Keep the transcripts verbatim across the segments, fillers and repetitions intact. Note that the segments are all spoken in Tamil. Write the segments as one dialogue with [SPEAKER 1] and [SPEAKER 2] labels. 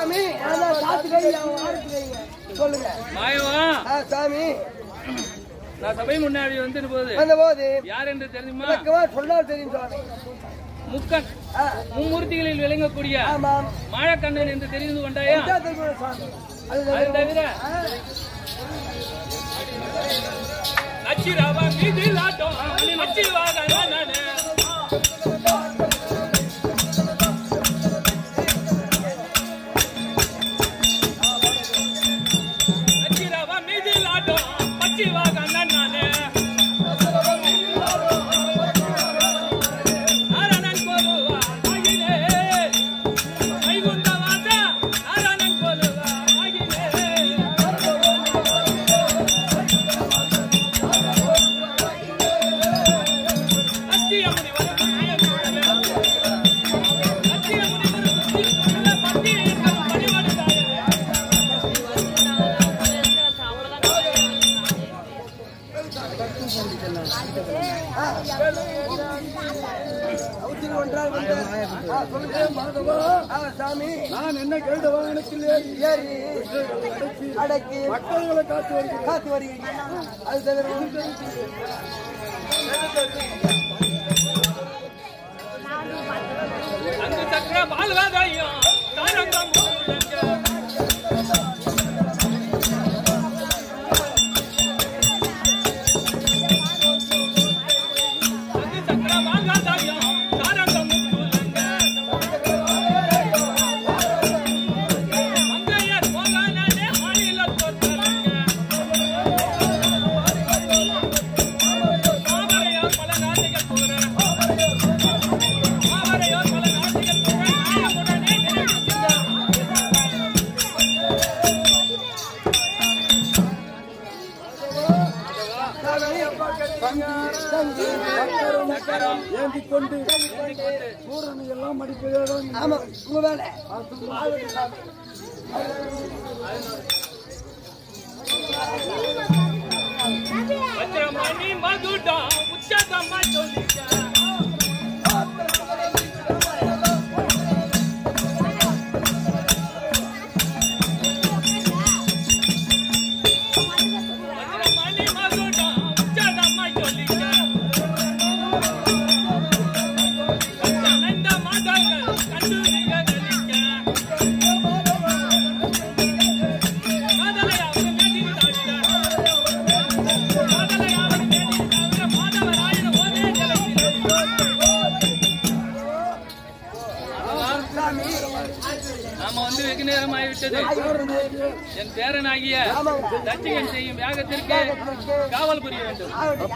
[SPEAKER 1] சாமி சொல்லுங்க சாமி.
[SPEAKER 2] நான் சபை முன்னாடி வந்து போது
[SPEAKER 1] அந்த போது
[SPEAKER 2] யார் என்று தெரியுமா?
[SPEAKER 1] சொன்னால் தெரியும் சாமி.
[SPEAKER 2] முக்கன் மும்மூர்த்திகளில் விளங்கக்கூடிய மாயக்கண்ணன் என்று தெரிந்து கொண்டாயா? அது தவிர நச்சிராவா மீது லாட்டம் நச்சிவாக நானே நச்சிராவா மீது லாட்டம் நச்சிவாக நானே
[SPEAKER 1] சாமி. நான் என்ன கேட்ட வாகனத்தில் ஏறி அடக்கி மக்கள்களை காத்து வருகிறேன் காத்து வருகிறேன். அது தவிர
[SPEAKER 2] அந்த சக்கர பால்வாதையும் தாரங்கம்
[SPEAKER 1] ஏந்தி கொண்டு சூரனை எல்லாம் மடிப்பதுதான். ஆமா உங்க வேலை.
[SPEAKER 2] மணி மதுடா உச்சதமா சொல்லிக்க என் பேரனாகிய தட்சிகன் செய்யும் யாகத்திற்கு காவல் புரிய வேண்டும்.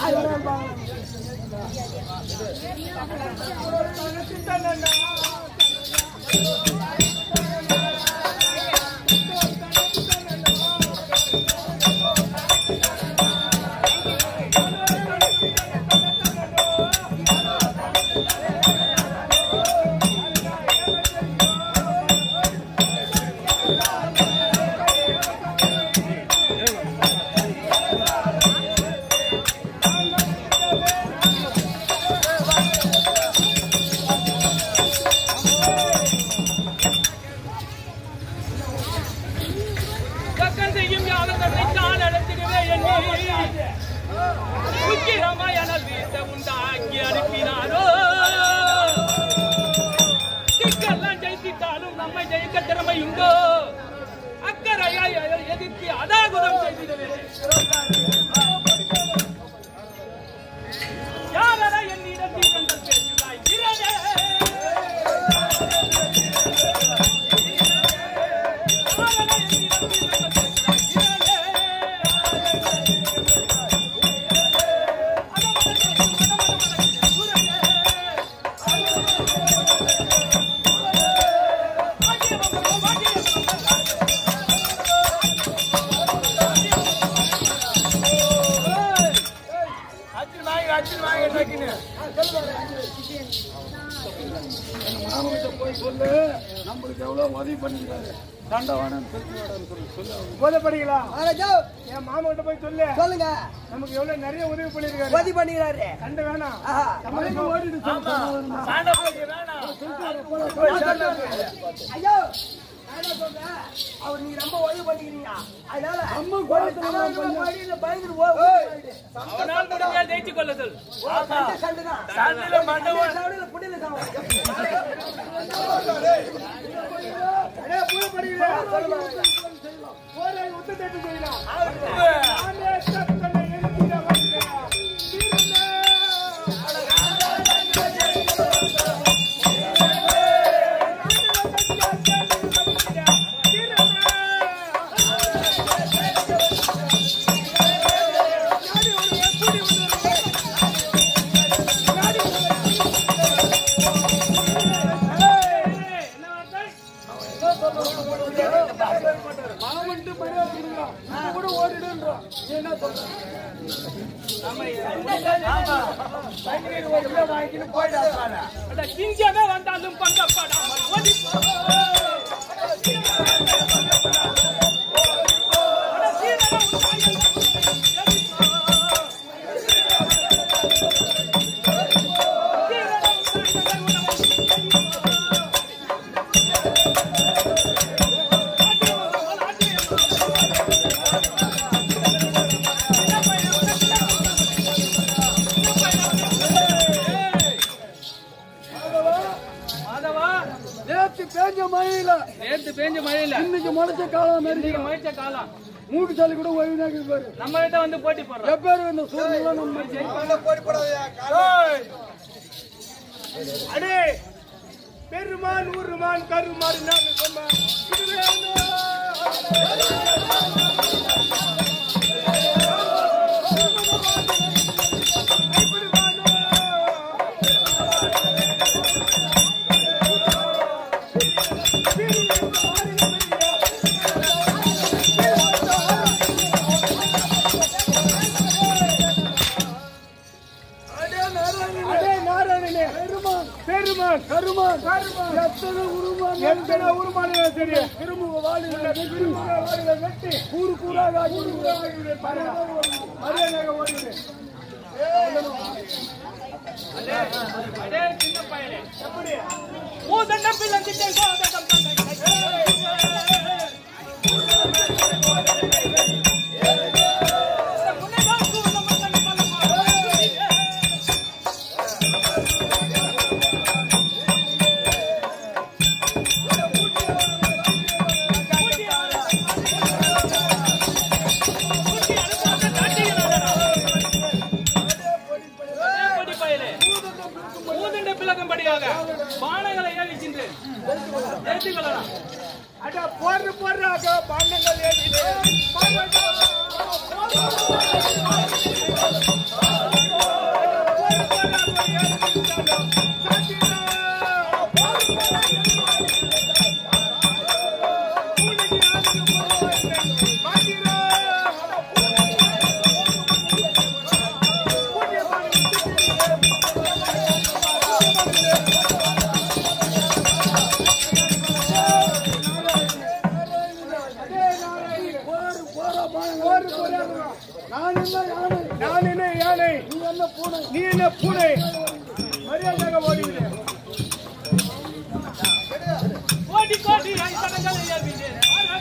[SPEAKER 1] நம்மளுக்கு எவ்வளவு உதவி பண்ணிக்கிறாரு. தண்டவானம்
[SPEAKER 3] போதப்படுங்களா? என் மாமா கிட்ட போய் சொல்லு. சொல்லுங்க. நமக்கு எவ்வளவு நிறைய உதவி பண்ணிருக்காரு. உதவி பண்ணிக்கிறாரு. கண்டு வேணாம். ஓடிட்டு
[SPEAKER 1] ஐயோ அவர் நீங்க ரொம்ப உதவி பண்ணிக்கிறீங்க. அதனால
[SPEAKER 3] அம்மா கோலத்துல
[SPEAKER 1] பயந்துட்டு போ.
[SPEAKER 2] அவனால் முடிஞ்சால் ஜெயிச்சு கொள்ள சொல்.
[SPEAKER 1] சண்டைதான்.
[SPEAKER 2] சண்டையில மண்டபம்
[SPEAKER 1] சண்டையில புடியில சாவம்.
[SPEAKER 3] அடே பூ படிங்க. போரே உத்து தட்டு செய்யலாம். நானே சத்தனை எழுதிட வந்தேன்.
[SPEAKER 2] கிஞ்சமே வந்தாலும் பங்கப்படாமல் ஓடிப்போ. நேத்து பேஞ்ச மழையில
[SPEAKER 3] இன்னைக்கு முளைச்ச காலம்
[SPEAKER 2] இன்னைக்கு முளைச்ச காலம்
[SPEAKER 3] மூக்கு சாலி கூட ஓய்வுனாக்கு பாரு.
[SPEAKER 2] நம்ம கிட்ட வந்து போட்டி போடுறோம்.
[SPEAKER 3] எப்பேரு இந்த சூழ்நிலை நம்ம அடே பெருமான் ஊருமான் கருமாறு நான் சொன்ன பெருமான் கருமான் எத்தனை உருமான் எத்தனை உருமான சரி திருமுக வாழில வெட்டி கூறு கூறாக அரியனாக ஓடுது.
[SPEAKER 2] அடே சின்ன பையனே எப்படி ஊதண்ட பிள்ளங்கிட்டே சோதகம் பானங்களை ஏறிக்கின்றேன்.
[SPEAKER 3] அட போடுற போடுறாங்க பாண்டங்கள் ஏறிக்கிட்டு நான் என்ன யானை நீ என்ன பூனை மரியாதையாக ஓடிவிடு.
[SPEAKER 2] கோடி கோடி ஐசனங்களை ஏறினேன்.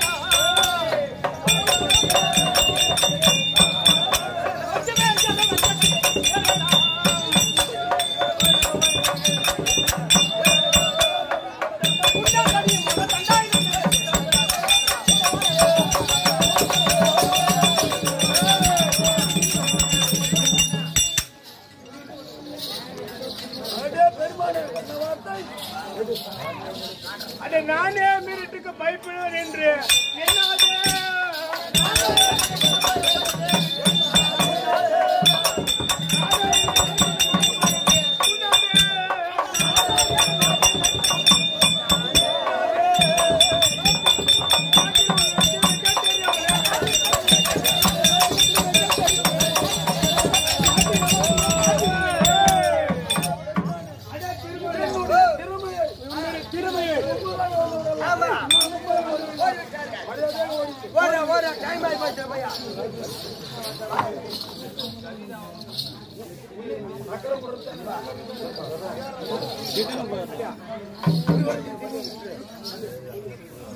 [SPEAKER 3] அட நானே மீறிட்டுக்கு பயப்படுவேன் என்று என்னாது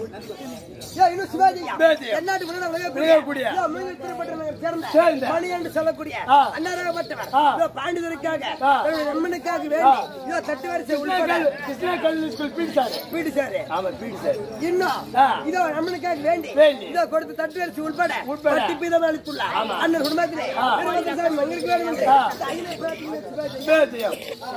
[SPEAKER 1] ஏன் இன்னும் சிவாஜியா
[SPEAKER 3] சிவாஜி.
[SPEAKER 1] எந்நாட்டுக்குள்ள
[SPEAKER 3] விளையக்கூடிய.
[SPEAKER 1] விளையக்கூடிய மனித திருப்பட்டணம்
[SPEAKER 3] சேர்ந்த.
[SPEAKER 1] சேர்ந்த மணி என்று சொல்லக்கூடிய
[SPEAKER 3] ஆ.
[SPEAKER 1] அன்னாரகப்பட்டவர்
[SPEAKER 3] ஆ.
[SPEAKER 1] இதோ பாண்டிதருக்காக
[SPEAKER 3] ஆ.
[SPEAKER 1] தன்னுடைய நண்பனுக்காக வேண்டி இதோ தட்டு வரிசை உள்பட
[SPEAKER 3] கிருஷ்ணா கல்லூரி ஸ்கூல் பீடிச்சாரு.
[SPEAKER 1] பீடிச்சாரு.
[SPEAKER 3] ஆமா பீடிச்சாரு.
[SPEAKER 1] இன்னும்
[SPEAKER 3] ஆ.
[SPEAKER 1] இதோ நண்பனுக்காக வேண்டி
[SPEAKER 3] வேண்டி.
[SPEAKER 1] இதோ கொடுத்து தட்டு வரிசை உள்பட
[SPEAKER 3] உட்பட.
[SPEAKER 1] பட்டி பீதம் அளித்துள்ளார் அண்ணன் குடும்பத்திலே
[SPEAKER 3] ஆ.
[SPEAKER 1] பெருமதிசாமி மங்களுக்கு வேண்டும் என்று
[SPEAKER 3] ஆ.
[SPEAKER 1] அகில பிரார்த்தனை சிவாஜி.
[SPEAKER 3] சிவாஜியா.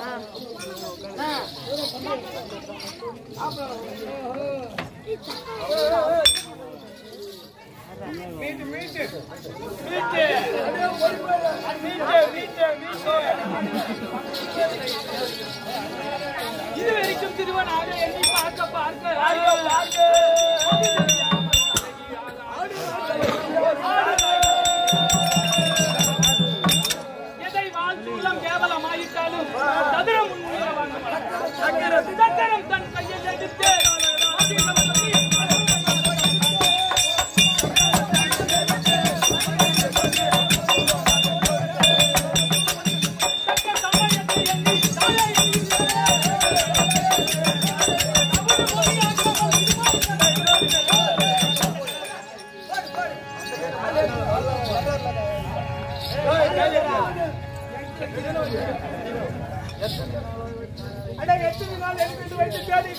[SPEAKER 3] மீட்டு மீட்டு மீட்டு மீட்டு மீட்டு
[SPEAKER 2] இது வரைக்கும் திருவனாக எண்ணி பார்க்க பார்க்க எதை வாழ்ச்சூலம் கேவலமாயிட்டாலும் சதுரம் சக்கரம் தன் கையில் எடுத்து
[SPEAKER 3] அட எத்தனை நாள் எடுத்து வைத்து தேடி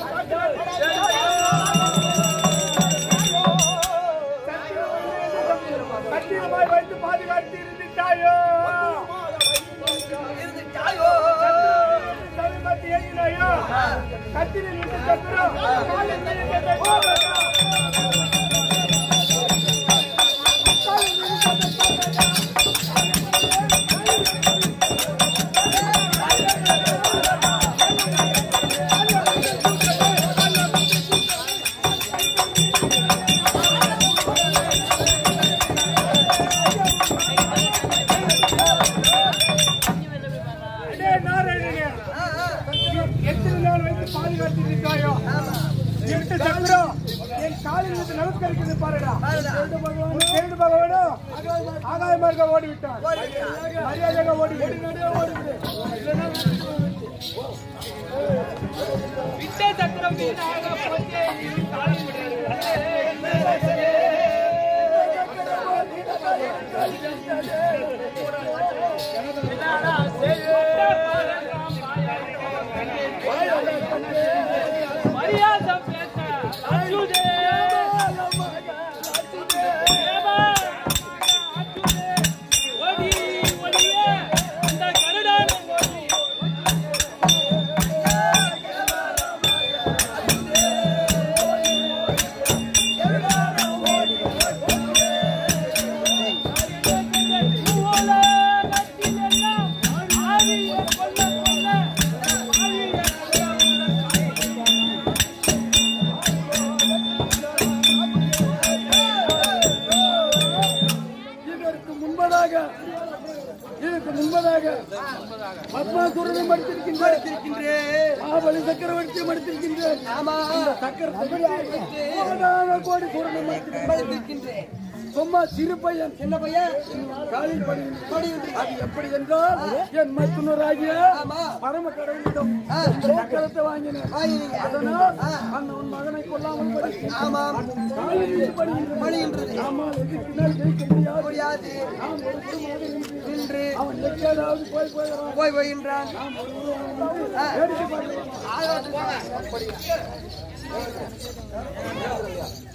[SPEAKER 3] கட்டிடமாய் வைத்து பாதுகாத்து இருந்துட்டாயோ தலைமத்தி ஏறினாயோ கத்திரி நின்று சத்துரும் காலில் நின்று எத்தனை நாள் வைத்து பாதுகாத்து இருக்காயோ எட்டு சக்கரம் என் காலில் இருந்து நமஸ்கரிக்கிறது பாருடா தேடு பகவானும் ஆகாய மார்க்கம் ஓடிவிட்டான் மரியாதையாக ஓடிவிடு
[SPEAKER 2] விட்ட சக்கரம் வீணாக போச்சே இனி காலம் மரியாதை பேச அச்சுதே ஓடி ஓடியே அந்த கருடான ஓடி
[SPEAKER 3] இதற்கு முன்பதாக இதற்கு முன்பதாக பத்மாசுரனை மடித்திருக்கின்றேன் ஆபலி சக்கரவர்த்தியை மடித்திருக்கின்றேன் இந்த சக்கரத்தை கோடி சூரனை மடித்திருக்கின்றேன் சும்மா சிறு பையன் சின்ன பையன் காலில் படி அது எப்படி என்றால் என் மத்துனராகிய பரம கடவுளிடம் சக்கரத்தை வாங்கினேன் அதனால் அந்த உன் மகனை கொல்லாமல் காலில் படுகின்றது ஆமாம் எதிர்ப்பினால் ஜெயிக்க முடியாது நின்று அவன் எங்கேயாவது போய் போகிறான் போய் போகின்றான் வேடிக்கை பார்க்கலாம்